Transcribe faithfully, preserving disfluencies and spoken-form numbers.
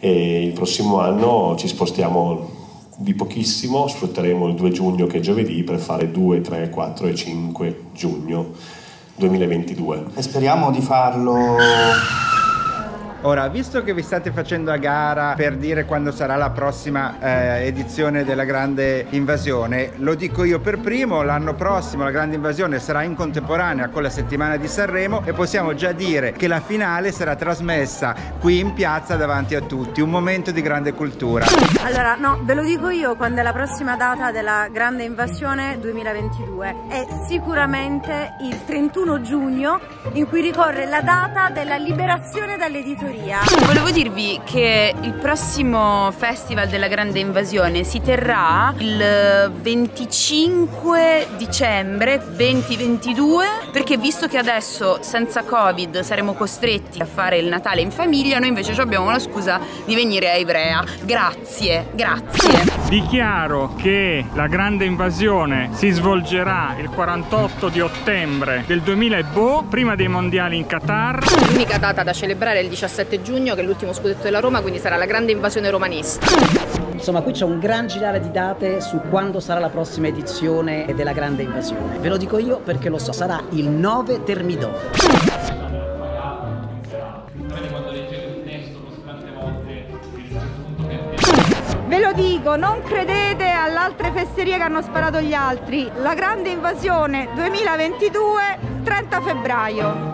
e il prossimo anno ci spostiamo di pochissimo, sfrutteremo il due giugno che è giovedì per fare due, tre, quattro e cinque giugno duemilaventidue. E speriamo di farlo. Ora, visto che vi state facendo a gara per dire quando sarà la prossima eh, edizione della Grande Invasione, lo dico io per primo, l'anno prossimo la Grande Invasione sarà in contemporanea con la settimana di Sanremo e possiamo già dire che la finale sarà trasmessa qui in piazza davanti a tutti, un momento di grande cultura. Allora, no, ve lo dico io quando è la prossima data della Grande Invasione duemilaventidue, è sicuramente il trentuno giugno, in cui ricorre la data della liberazione dall'editoria. Volevo dirvi che il prossimo Festival della Grande Invasione si terrà il venticinque dicembre duemilaventidue, perché visto che adesso senza Covid saremo costretti a fare il Natale in famiglia, noi invece abbiamo una scusa di venire a Ivrea. Grazie, grazie. Dichiaro che la Grande Invasione si svolgerà il quarantotto di ottobre del duemila e boh, prima dei mondiali in Qatar. L'unica data da celebrare è il diciassette giugno, che è l'ultimo scudetto della Roma, quindi sarà la Grande Invasione romanista. Insomma, qui c'è un gran girare di date su quando sarà la prossima edizione della Grande Invasione. Ve lo dico io perché lo so, sarà il nove Termidore. Ve lo dico, non credete alle altre fesserie che hanno sparato gli altri. La Grande Invasione duemilaventidue, trenta febbraio.